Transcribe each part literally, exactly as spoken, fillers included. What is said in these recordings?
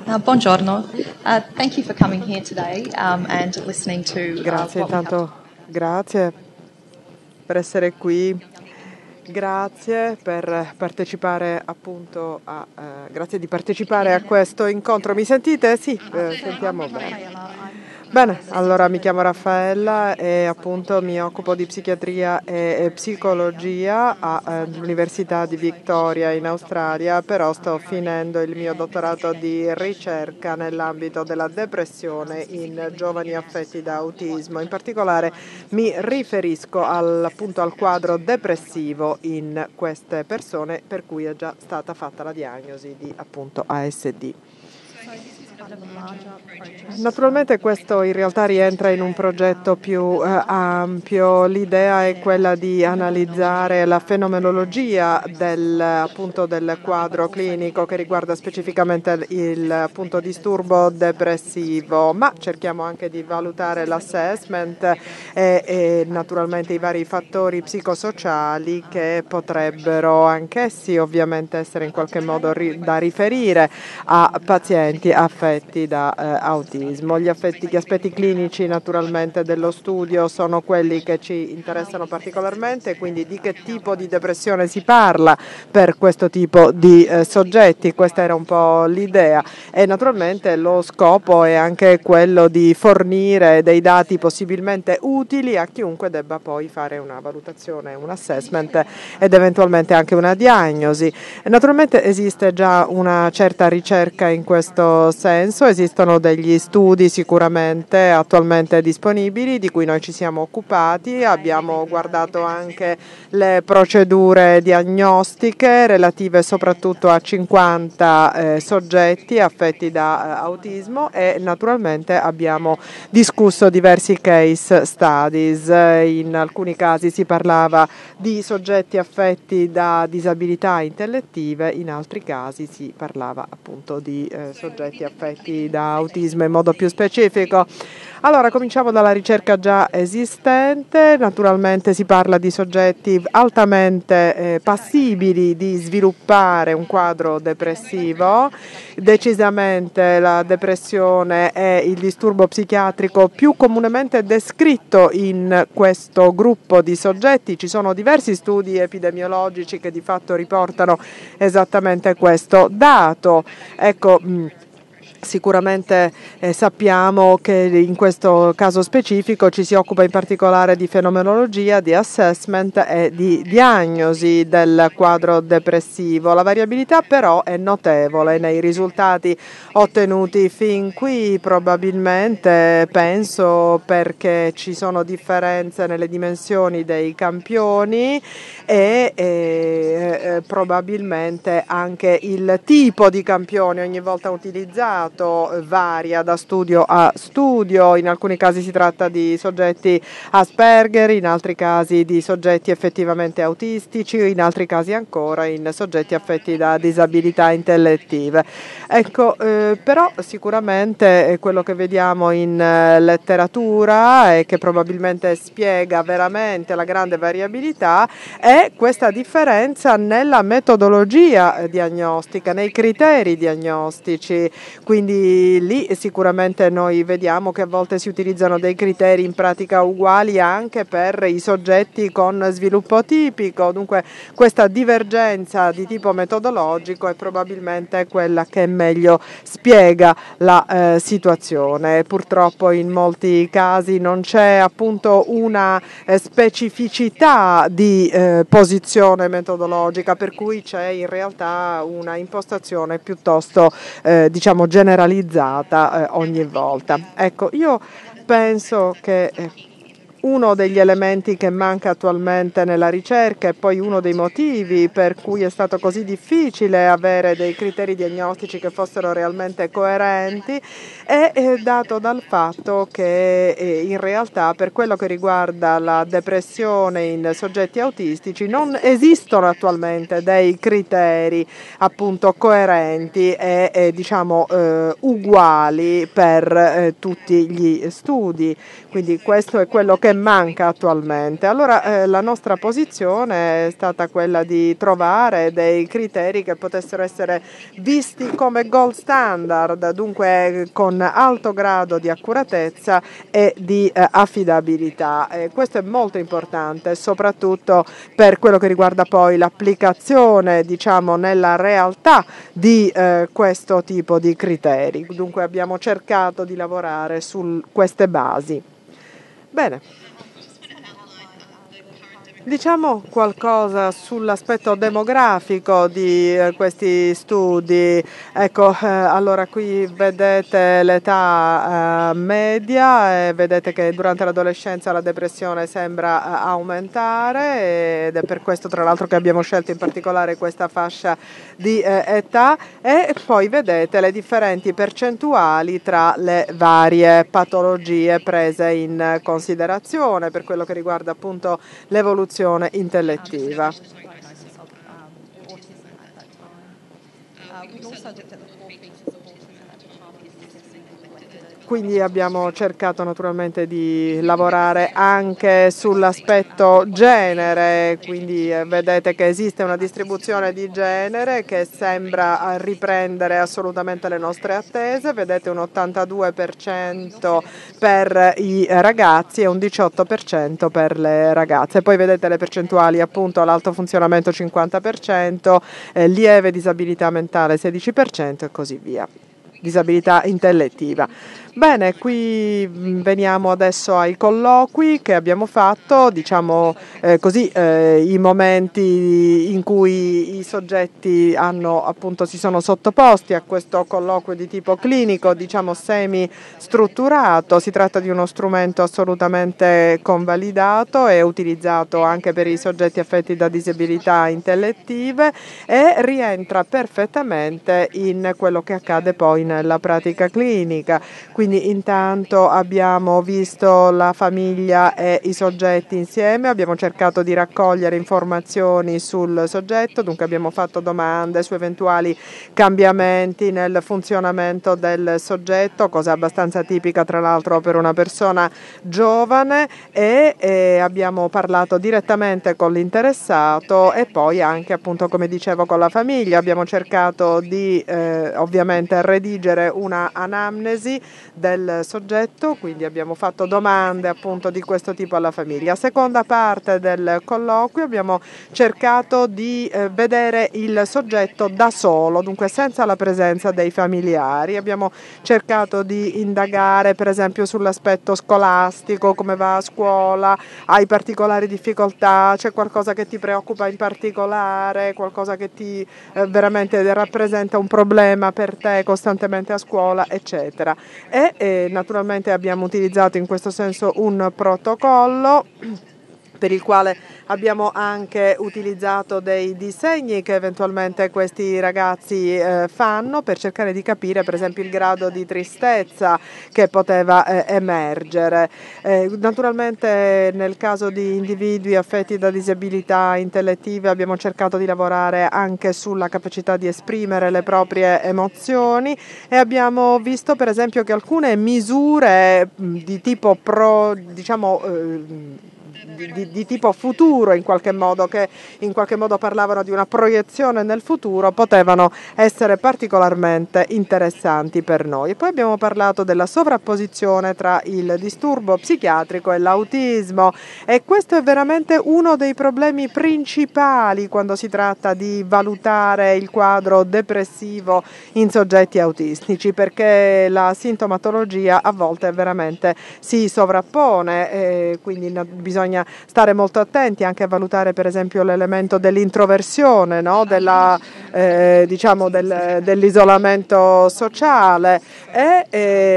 Uh, buongiorno. Uh, thank you for coming here today um, and listening to uh, Grazie, what we have intanto grazie per essere qui, grazie per partecipare appunto a, eh, grazie di partecipare a questo incontro. Mi sentite? Sì, eh, sentiamo bene. Bene, allora mi chiamo Raffaella e appunto mi occupo di psichiatria e, e psicologia all'Università di Victoria in Australia, però sto finendo il mio dottorato di ricerca nell'ambito della depressione in giovani affetti da autismo. In particolare mi riferisco al, appunto al quadro depressivo in queste persone per cui è già stata fatta la diagnosi di appunto A S D. Naturalmente questo in realtà rientra in un progetto più eh, ampio. L'idea è quella di analizzare la fenomenologia del, appunto, del quadro clinico che riguarda specificamente il appunto, disturbo depressivo, ma cerchiamo anche di valutare l'assessment e, e naturalmente i vari fattori psicosociali che potrebbero anch'essi ovviamente essere in qualche modo ri- da riferire a pazienti affetti da eh, autismo. Gli, affetti, gli aspetti clinici naturalmente dello studio sono quelli che ci interessano particolarmente, quindi di che tipo di depressione si parla per questo tipo di eh, soggetti, questa era un po' l'idea e naturalmente lo scopo è anche quello di fornire dei dati possibilmente utili a chiunque debba poi fare una valutazione, un assessment ed eventualmente anche una diagnosi. E naturalmente esiste già una certa ricerca in questo senso, esistono degli studi sicuramente attualmente disponibili di cui noi ci siamo occupati, abbiamo guardato anche le procedure diagnostiche relative soprattutto a cinquanta eh, soggetti affetti da eh, autismo e naturalmente abbiamo discusso diversi case studies. In alcuni casi si parlava di soggetti affetti da disabilità intellettive, in altri casi si parlava appunto di eh, soggetti affetti da autismo in modo più specifico. Allora, cominciamo dalla ricerca già esistente, naturalmente si parla di soggetti altamente eh, passibili di sviluppare un quadro depressivo, decisamente la depressione è il disturbo psichiatrico più comunemente descritto in questo gruppo di soggetti, ci sono diversi studi epidemiologici che di fatto riportano esattamente questo dato. Ecco, mh, Sicuramente eh, sappiamo che in questo caso specifico ci si occupa in particolare di fenomenologia, di assessment e di diagnosi del quadro depressivo. La variabilità però è notevole nei risultati ottenuti fin qui, probabilmente penso perché ci sono differenze nelle dimensioni dei campioni e eh, eh, probabilmente anche il tipo di campione ogni volta utilizzato varia da studio a studio, in alcuni casi si tratta di soggetti Asperger, in altri casi di soggetti effettivamente autistici, in altri casi ancora in soggetti affetti da disabilità intellettive. Ecco, eh, però sicuramente quello che vediamo in eh, letteratura e che probabilmente spiega veramente la grande variabilità è questa differenza nella metodologia eh, diagnostica, nei criteri diagnostici. Quindi lì sicuramente noi vediamo che a volte si utilizzano dei criteri in pratica uguali anche per i soggetti con sviluppo tipico, dunque questa divergenza di tipo metodologico è probabilmente quella che meglio spiega la eh, situazione. Purtroppo in molti casi non c'è appunto una eh, specificità di eh, posizione metodologica, per cui c'è in realtà una impostazione piuttosto eh, diciamo generalizzata eh, ogni volta. Ecco, io penso che eh, uno degli elementi che manca attualmente nella ricerca e poi uno dei motivi per cui è stato così difficile avere dei criteri diagnostici che fossero realmente coerenti è eh, dato dal fatto che eh, in realtà per quello che riguarda la depressione in soggetti autistici non esistono attualmente dei criteri appunto coerenti e, e diciamo eh, uguali per eh, tutti gli studi, quindi questo è quello che manca attualmente. Allora eh, la nostra posizione è stata quella di trovare dei criteri che potessero essere visti come gold standard, dunque con alto grado di accuratezza e di eh, affidabilità. E questo è molto importante, soprattutto per quello che riguarda poi l'applicazione, diciamo, nella realtà di eh, questo tipo di criteri. Dunque abbiamo cercato di lavorare su queste basi. Bene. Diciamo qualcosa sull'aspetto demografico di eh, questi studi. Ecco, eh, allora qui vedete l'età eh, media e vedete che durante l'adolescenza la depressione sembra eh, aumentare ed è per questo tra l'altro che abbiamo scelto in particolare questa fascia di eh, età, e poi vedete le differenti percentuali tra le varie patologie prese in considerazione per quello che riguarda appunto l'evoluzione intellettiva. Quindi abbiamo cercato naturalmente di lavorare anche sull'aspetto genere, quindi vedete che esiste una distribuzione di genere che sembra riprendere assolutamente le nostre attese, vedete un ottantadue per cento per i ragazzi e un diciotto per cento per le ragazze. Poi vedete le percentuali appunto all'alto funzionamento cinquanta per cento, eh, lieve disabilità mentale sedici per cento e così via, disabilità intellettiva. Bene, qui veniamo adesso ai colloqui che abbiamo fatto, diciamo eh, così, eh, i momenti in cui i soggetti hanno, appunto, si sono sottoposti a questo colloquio di tipo clinico, diciamo semi-strutturato. Si tratta di uno strumento assolutamente convalidato e utilizzato anche per i soggetti affetti da disabilità intellettive e rientra perfettamente in quello che accade poi nella pratica clinica. Quindi intanto abbiamo visto la famiglia e i soggetti insieme, abbiamo cercato di raccogliere informazioni sul soggetto, dunque abbiamo fatto domande su eventuali cambiamenti nel funzionamento del soggetto, cosa abbastanza tipica tra l'altro per una persona giovane, e, e abbiamo parlato direttamente con l'interessato e poi anche, appunto, come dicevo, con la famiglia. Abbiamo cercato di eh, ovviamente redigere una anamnesi del soggetto, quindi abbiamo fatto domande appunto di questo tipo alla famiglia. Seconda parte del colloquio abbiamo cercato di eh, vedere il soggetto da solo, dunque senza la presenza dei familiari. Abbiamo cercato di indagare per esempio sull'aspetto scolastico, come va a scuola, hai particolari difficoltà, c'è qualcosa che ti preoccupa in particolare, qualcosa che ti eh, veramente rappresenta un problema per te costantemente a scuola, eccetera. E E naturalmente abbiamo utilizzato in questo senso un protocollo per il quale abbiamo anche utilizzato dei disegni che eventualmente questi ragazzi eh, fanno per cercare di capire per esempio il grado di tristezza che poteva eh, emergere. Eh, naturalmente nel caso di individui affetti da disabilità intellettive abbiamo cercato di lavorare anche sulla capacità di esprimere le proprie emozioni e abbiamo visto per esempio che alcune misure di tipo pro, diciamo eh, Di, di, di tipo futuro in qualche modo, che in qualche modo parlavano di una proiezione nel futuro, potevano essere particolarmente interessanti per noi. E poi abbiamo parlato della sovrapposizione tra il disturbo psichiatrico e l'autismo, e questo è veramente uno dei problemi principali quando si tratta di valutare il quadro depressivo in soggetti autistici, perché la sintomatologia a volte veramente si sovrappone e quindi bisogna stare molto attenti anche a valutare per esempio l'elemento dell'introversione, no? Della, eh, diciamo del, dell'isolamento sociale e,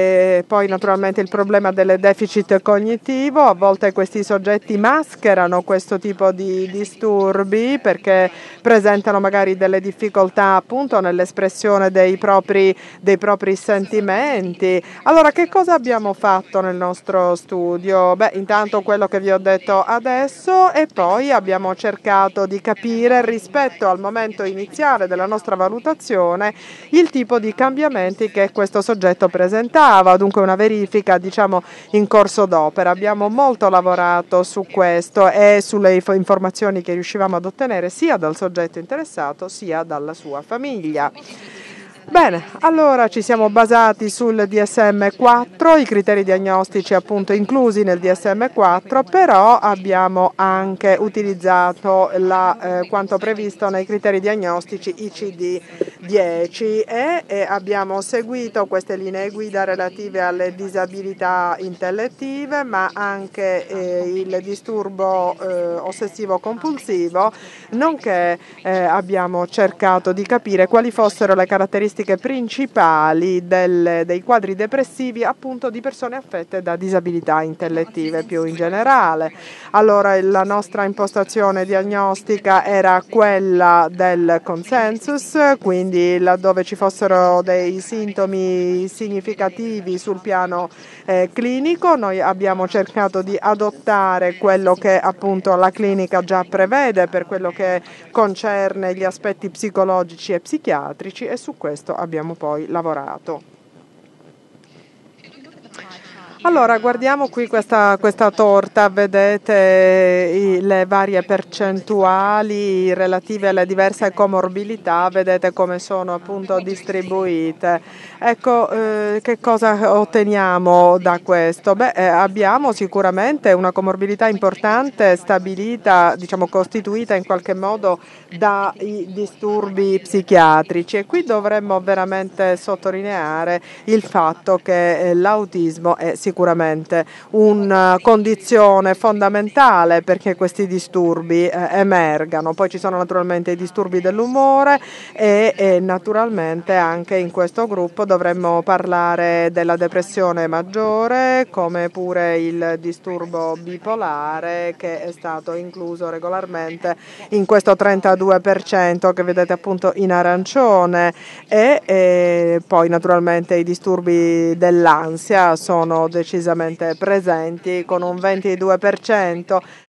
e poi naturalmente il problema del deficit cognitivo. A volte questi soggetti mascherano questo tipo di disturbi perché presentano magari delle difficoltà appunto nell'espressione dei propri, dei propri sentimenti. Allora, che cosa abbiamo fatto nel nostro studio? Beh, intanto quello che vi ho detto soggetto adesso e poi abbiamo cercato di capire rispetto al momento iniziale della nostra valutazione il tipo di cambiamenti che questo soggetto presentava, dunque una verifica diciamo in corso d'opera. Abbiamo molto lavorato su questo e sulle informazioni che riuscivamo ad ottenere sia dal soggetto interessato sia dalla sua famiglia. Bene, allora ci siamo basati sul D S M quattro, i criteri diagnostici appunto inclusi nel D S M quattro, però abbiamo anche utilizzato la, eh, quanto previsto nei criteri diagnostici I C D dieci e, e abbiamo seguito queste linee guida relative alle disabilità intellettive, ma anche eh, il disturbo eh, ossessivo compulsivo, nonché eh, abbiamo cercato di capire quali fossero le caratteristiche principali del, dei quadri depressivi appunto di persone affette da disabilità intellettive più in generale. Allora la nostra impostazione diagnostica era quella del consensus, quindi laddove ci fossero dei sintomi significativi sul piano eh, clinico noi abbiamo cercato di adottare quello che appunto la clinica già prevede per quello che concerne gli aspetti psicologici e psichiatrici e su questo abbiamo poi lavorato. Allora, guardiamo qui questa, questa torta, vedete i, le varie percentuali relative alle diverse comorbilità, vedete come sono appunto distribuite. Ecco, eh, che cosa otteniamo da questo? Beh, eh, abbiamo sicuramente una comorbilità importante stabilita, diciamo costituita in qualche modo dai disturbi psichiatrici e qui dovremmo veramente sottolineare il fatto che eh, l'autismo è sicuramente una condizione fondamentale perché questi disturbi eh, emergano. Poi ci sono naturalmente i disturbi dell'umore e, e naturalmente anche in questo gruppo dovremmo parlare della depressione maggiore come pure il disturbo bipolare che è stato incluso regolarmente in questo trentadue per cento che vedete appunto in arancione e, e poi naturalmente i disturbi dell'ansia sono decisamente presenti con un ventidue per cento